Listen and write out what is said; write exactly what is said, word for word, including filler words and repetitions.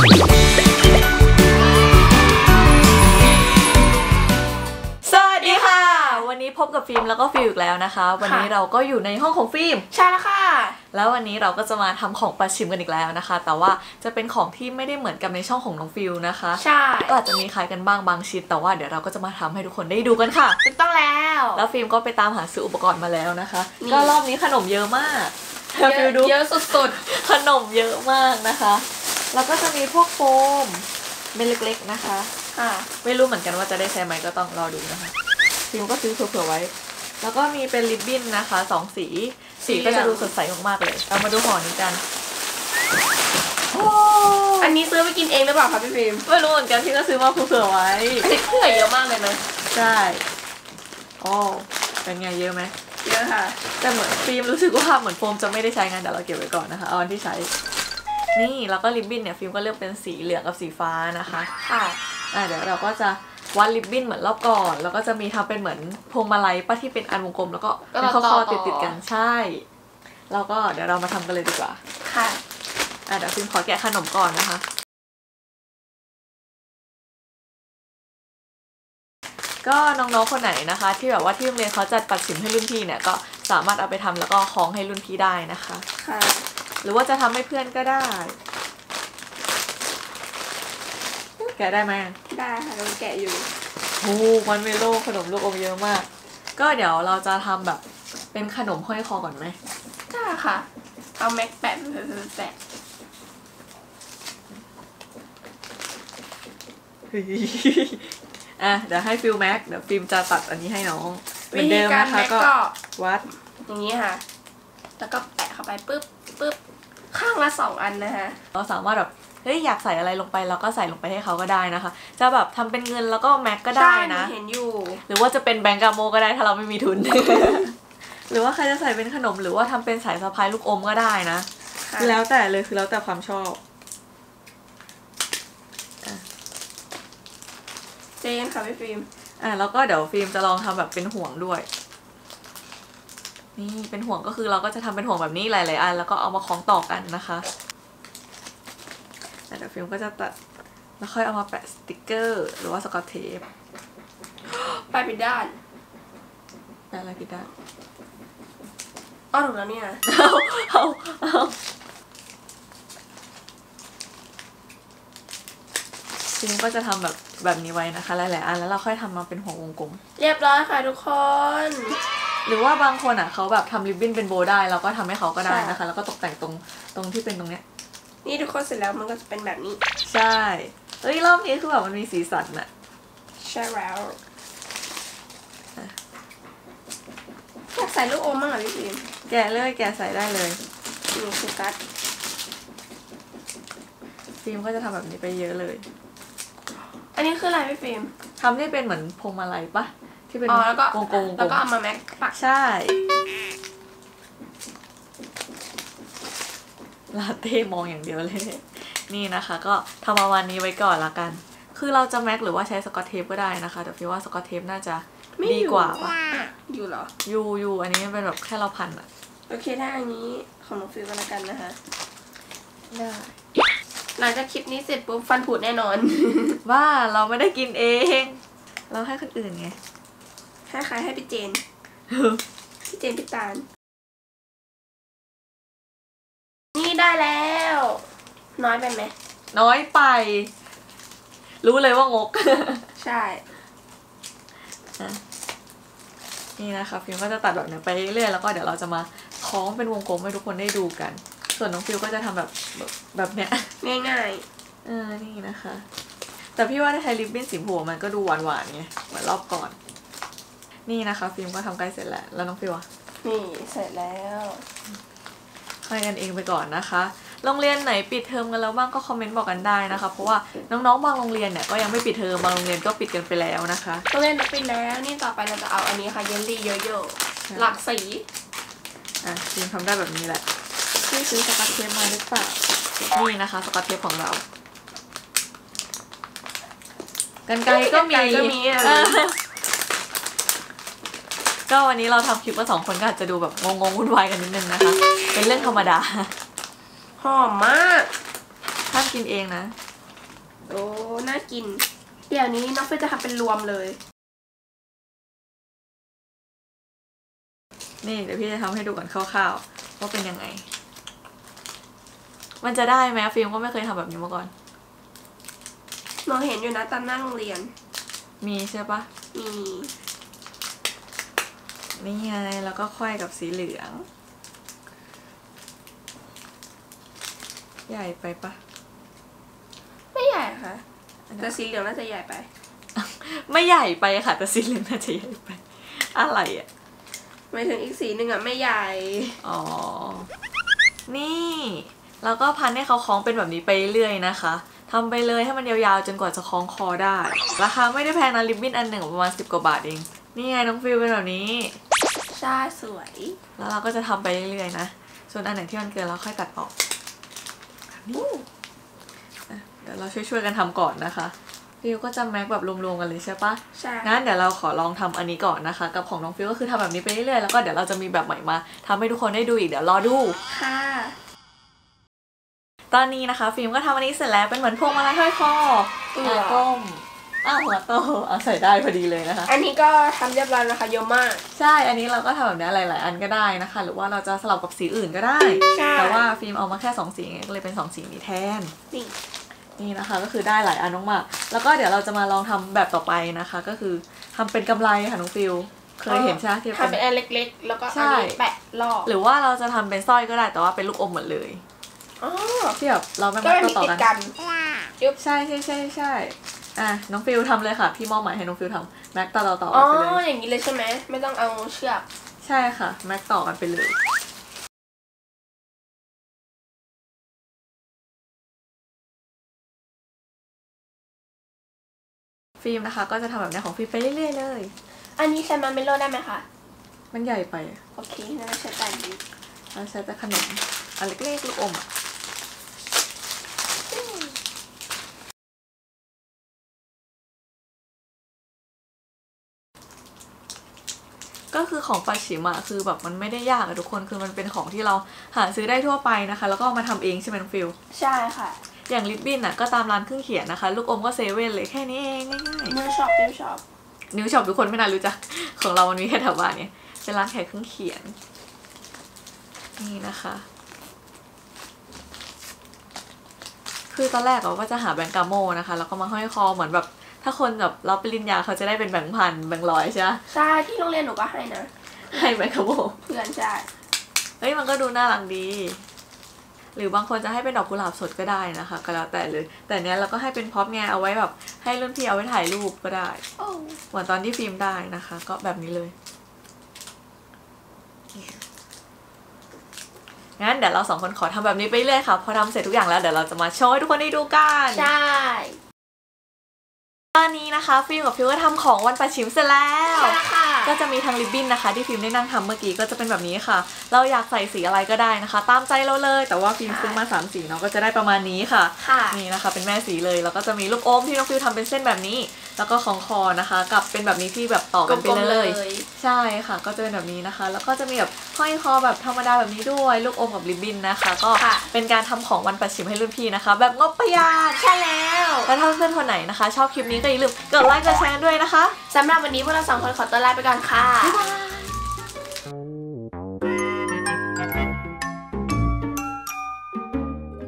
พบกับฟิล์มแล้วก็ฟิลอีกแล้วนะคะวันนี้เราก็อยู่ในห้องของฟิล์มใช่แล้วค่ะแล้ววันนี้เราก็จะมาทำของประชิมกันอีกแล้วนะคะแต่ว่าจะเป็นของที่ไม่ได้เหมือนกับในช่องของน้องฟิลนะคะใช่ก็อาจจะมีคล้ายกันบ้างบางชิ้นแต่ว่าเดี๋ยวเราก็จะมาทำให้ทุกคนได้ดูกันค่ะถูกต้องแล้วแล้วฟิล์มก็ไปตามหาซื้ออุปกรณ์มาแล้วนะคะก็รอบนี้ขนมเยอะมากฟิลดูเยอะสุดๆขนมเยอะมากนะคะแล้วก็จะมีพวกโฟมเม็ดเล็กๆนะคะค่ะไม่รู้เหมือนกันว่าจะได้ใช้ไหมก็ต้องรอดูนะคะฟิล์มก็ซื้อเผื่อๆไว้แล้วก็มีเป็นริบบิ้นนะคะสองสีสีก็จะดูสดใสมากๆเลยเรามาดูห่อนี้กันอันนี้ซื้อไปกินเองหรือเปล่าคะพี่ฟิล์มไม่รู้เหมือนกันที่ก็ซื้อมาเผื่อไว้ติดเผื่อเยอะมากเลยนะใช่โอ้เป็นไงเยอะไหมเยอะค่ะแต่เหมือนฟิล์มรู้สึกว่าเหมือนโฟมจะไม่ได้ใช้งานแต่เราเก็บไว้ก่อนนะคะเอาอันที่ใช้นี่แล้วก็ริบบิ้นเนี่ยฟิล์มก็เลือกเป็นสีเหลืองกับสีฟ้านะคะค่ะอ่าเดี๋ยวเราก็จะวัดริบบิ้นเหมือนรอบก่อนแล้วก็จะมีทำเป็นเหมือนพวงมาลัยป้าที่เป็นอันวงกลมแล้วก็เป็นข้อๆติดๆกันใช่แล้วก็เดี๋ยวเรามาทำกันเลยดีกว่าค่ะอ่ะเดี๋ยวฟิล์มขอแกะขนมก่อนนะคะก็น้องๆคนไหนนะคะที่แบบว่าที่โรงเรียนเขาจัดปัดฉิมให้รุ่นพี่เนี่ยก็สามารถเอาไปทำแล้วก็คล้องให้รุ่นพี่ได้นะคะค่ะหรือว่าจะทำให้เพื่อนก็ได้แกะได้ไหมได้ค่ะเราแกะอยู่โอ้มันเมโลขนมลูกอมเยอะมากก็เดี๋ยวเราจะทำแบบเป็นขนมห้อยคอก่อนไหมได้ค่ะเอาแม็กแปะแปะอ่ะเดี๋ยวให้ฟิลแม็กเดี๋ยวฟิล์มจะตัดอันนี้ให้น้องเหมือนเดิมนะคะก็วัดอย่างนี้ค่ะแล้วก็แปะเข้าไปปึ๊บปึ๊บข้างละสองอันนะคะเราสามารถแบบเฮ้ยอยากใส่อะไรลงไปเราก็ใส่ลงไปให้เขาก็ได้นะคะจะแบบทำเป็นเงินแล้วก็แม็กก็ได้นะเห็นอยู่หรือว่าจะเป็นแบงก์กาโมก็ได้ถ้าเราไม่มีทุน หรือว่าใครจะใส่เป็นขนมหรือว่าทำเป็นสายสะพายลูกอมก็ได้นะคือแล้วแต่เลยคือแล้วแต่ความชอบเจนค่ะพี่ฟิล์มอ่ะแล้วก็เดี๋ยวฟิล์มจะลองทำแบบเป็นห่วงด้วยนี่เป็นห่วงก็คือเราก็จะทำเป็นห่วงแบบนี้หลายๆอันแล้วก็เอามาคล้องต่อกันนะคะเดี๋ยวฟิล์มก็จะตัดแล้วค่อยเอามาแปะสติกเกอร์หรือว่าสกอตเทปแปะผิดด้านแปะอะไรผิดด้านอ้อถูกแล้วเนี่ยเอาเอาเอาฟิล์มก็จะทำแบบแบบนี้ไว้นะคะหลายๆอันแล้วเราค่อยทำมาเป็นห่วงวงกลมเรียบร้อยค่ะทุกคนหรือว่าบางคนอ่ะเขาแบบทำริบบิ้นเป็นโบได้เราก็ทำให้เขาก็ได้นะคะแล้วก็ตกแต่งตรงตรงที่เป็นตรงเนี้ยนี่ทุกคนเสร็จแล้วมันก็จะเป็นแบบนี้ใช่เฮ้ยรอบนี้คือแบบมันมีสีสันอะใช่แล้วอยากใส่ลูกอมมั้งเหรอพี่ฟิล์มแกะเลยแกะใส่ได้เลยนี่คือกัดฟิล์มก็จะทำแบบนี้ไปเยอะเลยอันนี้คืออะไรพี่ฟิล์มทำได้เป็นเหมือนพวงมาลัยปะที่เป็นวงกลมแล้วก็เอามาแม็กปักใช่ลาเต้มองอย่างเดียวเลยนี่นะคะก็ทำประมาณนี้ไว้ก่อนละกันคือเราจะแม็กหรือว่าใช้สกอตเทปก็ได้นะคะแต่พี่ว่าสกอตเทปน่าจะดีกว่าปะอยู่เหรออยู่อยู่อันนี้เป็นแบบแค่เราพันอะโอเคถ้าอันนี้ของน้องฟิลก็แล้วกันนะคะได้หลังจากคลิปนี้เสร็จปุ๊บฟันผุแน่นอนว่าเราไม่ได้กินเองเราให้คนอื่นไงให้ใครให้พี่เจนพี่เจนพี่ตาลนี่ได้แล้วน้อยไปไหมน้อยไปรู้เลยว่างกใช่นี่นะคะฟิล์มก็จะตัดแบบนี้ไปเรื่อยๆแล้วก็เดี๋ยวเราจะมาคล้องเป็นวงกลมให้ทุกคนได้ดูกันส่วนน้องฟิลก็จะทำแบบแบบเนี้ยง่ายๆเออนี่นะคะแต่พี่ว่าถ้าใช้ริบบิ้นสีหัวมันก็ดูหวานๆไงเหมือนรอบก่อนนี่นะคะฟิล์มก็ทำใกล้เสร็จแล้วแล้วน้องฟิลอ่ะนี่เสร็จแล้วให้กันเองไปก่อนนะคะโรงเรียนไหนปิดเทอมกันแล้วบ้างก็คอมเมนต์บอกกันได้นะคะเพราะว่าน้องๆบางโรงเรียนเนี่ยก็ยังไม่ปิดเทอมบางโรงเรียนก็ปิดกันไปแล้วนะคะโรงเรียนปิดแล้วนี่ต่อไปเราจะเอาอันนี้ค่ะเยลลี่เยอะๆหลากสีอ่ะฟิล์มทำได้แบบนี้แหละที่ซื้อสกอตเทปมาหรือเปล่านี่นะคะสกอตเทปของเรากรรไกรก็มีก็วันนี้เราทำคลิปมาสองคนก็อาจจะดูแบบงงๆวุ่นวายกันนิดนึงนะคะเป็นเรื่องธรรมดาหอมมากห้ามกินเองนะโอ้น่ากินเดี๋ยวนี้น้องเฟยจะทำเป็นรวมเลยนี่เดี๋ยวพี่จะทำให้ดูก่อนคร่าวๆว่าเป็นยังไงมันจะได้ไหมฟิล์มก็ไม่เคยทำแบบนี้มาก่อนหนูเห็นอยู่นะตอนนั่งเรียนมีใช่ปะมีนี่ไงแล้วก็ค่อยกับสีเหลืองใหญ่ไปปะไม่ใหญ่ค่ะแต่สีเหลืองน่าจะใหญ่ไปไม่ใหญ่ไปค่ะแต่สีเหลืองน่าจะใหญ่ไปอะไรอ่ะหมายถึงอีกสีหนึ่งอ่ะไม่ใหญ่อ๋อนี่แล้วก็พันให้เขาคล้องเป็นแบบนี้ไปเรื่อยนะคะทำไปเลยให้มันยาวๆจนกว่าจะคล้องคอได้ราคาไม่ได้แพงนะริบบิ้นอันหนึ่งประมาณสิบกว่าบาทเองนี่ไงน้องฟิลเป็นแบบนี้ใช่สวยแล้วเราก็จะทำไปเรื่อยๆนะส่วนอันไหนที่มันเกินเราค่อยตัดออกนี่เดี๋ยวเราช่วยๆกันทำก่อนนะคะฟิลก็จะแม็กแบบรวมๆกันเลยใช่ปะใช่งั้นเดี๋ยวเราขอลองทำอันนี้ก่อนนะคะกับของน้องฟิลก็คือทำแบบนี้ไปเรื่อยๆแล้วก็เดี๋ยวเราจะมีแบบใหม่มาทำให้ทุกคนได้ดูอีกเดี๋ยวรอดูค่ะตอนนี้นะคะฟิล์มก็ทำอันนี้เสร็จแล้วเป็นเหมือนพวงมาลัยห้อยคอหัวต้มอ้าวหัวโตเอาใส่ได้พอดีเลยนะคะอันนี้ก็ทำเรียบร้อยนะคะเยอะมากใช่อันนี้เราก็ทำแบบนี้หลายๆอันก็ได้นะคะหรือว่าเราจะสลับกับสีอื่นก็ได้แต่ว่าฟิล์มเอามาแค่สองสีก็เลยเป็นสองสีนี้แทนนี่นี่นะคะก็คือได้หลายอันมากๆแล้วก็เดี๋ยวเราจะมาลองทำแบบต่อไปนะคะก็คือทำเป็นกำไรค่ะน้องฟิลเคยเห็นใช่ไหมที่ทำเป็นอันเล็กๆแล้วก็อันนี้แปะรอบหรือว่าเราจะทำเป็นสร้อยก็ได้แต่ว่าเป็นลูกอมหมดเลยที่แบบเราไม่มาต่อกันใช่ใช่ใช่ใช่อ่ะน้องฟิลทำเลยค่ะพี่มอบหมายให้น้องฟิลทำแม็กต่อต่อต่อไปเลยอ๋ออย่างนี้เลยใช่ไหมไม่ต้องเอาเชือกใช่ค่ะแม็กต่อกันไปเลยฟิล์มนะคะก็จะทำแบบนี้ของฟิล์มไปเรื่อยๆเลยอันนี้ใช้มันเมโลได้ไหมคะมันใหญ่ไปโอเคงั้นเราใช้แต่นี้เราใช้แต่ขนมอันเล็กๆลูกอมอ่ะก็คือของปัจฉิมอะคือแบบมันไม่ได้ยากอะทุกคนคือมันเป็นของที่เราหาซื้อได้ทั่วไปนะคะแล้วก็มาทำเองใช่ไหมน้องฟิลใช่ค่ะอย่างลิปบิ้นอะก็ตามร้านเครื่องเขียนนะคะลูกอมก็เซเว่นเลยแค่นี้เองง่ายๆนิวช็อปนิวช็อปนิวช็อปทุกคนไม่น่ารู้จักของเรามันมีแค่แถวบ้านเนี่ยเป็นร้านขายเครื่องเขียนนี่นะคะคือตอนแรกเราก็จะหาแบงก์กาโมนะคะแล้วก็มาห้อยคอเหมือนแบบถ้าคนแบบรับปริญญาเขาจะได้เป็นแบงค์พันแบงค์ร้อยใช่ไหมใช่ที่โรงเรียนหนูก็ให้นะให้แบงค์กาโมเพื่อนใช่เฮ้ยมันก็ดูน่ารักดีหรือบางคนจะให้เป็นดอกกุหลาบสดก็ได้นะคะก็แล้วแต่เลยแต่เนี้ยเราก็ให้เป็นพ็อปไงเอาไว้แบบให้รุ่นพี่เอาไว้ถ่ายรูปก็ได้เหมือนตอนที่ฟิล์มได้นะคะก็แบบนี้เลยงั้นเดี๋ยวเราสองคนขอทำแบบนี้ไปเรื่อยค่ะพอทำเสร็จทุกอย่างแล้วเดี๋ยวเราจะมาโชว์ให้ทุกคนได้ดูกันใช่ตอนนี้นะคะฟิล์มกับฟิวก็ทำของวันปัจฉิมเสร็จแล้วก็จะมีทั้งริบบิ้นนะคะที่ฟิล์มได้นั่งทำเมื่อกี้ก็จะเป็นแบบนี้ค่ะเราอยากใส่สีอะไรก็ได้นะคะตามใจเราเลยแต่ว่าฟิล์มซื้อมาสามสีเนาะก็จะได้ประมาณนี้ค่ะนี่นะคะเป็นแม่สีเลยแล้วก็จะมีลูกอมที่น้องฟิวทำเป็นเส้นแบบนี้แล้วก็ของคอนะคะกับเป็นแบบนี้ที่แบบต่อกันไปเลยใช่ค่ะก็จะเป็นแบบนี้นะคะแล้วก็จะมีแบบห้อยคอแบบธรรมดาแบบนี้ด้วยลูกอมกับริบบิ้นนะคะก็เป็นการทำของวันปัจฉิมให้รุ่นพี่นะคะแบบงบประหยัดใช่แล้วแล้วถ้าเพื่อนคนไหนนะคะชอบคลิปนี้ก็อย่าลืมกดไลค์กดแชร์ด้วยนะคะสำหรับวันนี้พวกเราสองคนขอตัวลาไปก่อนค่ะบ๊ายบาย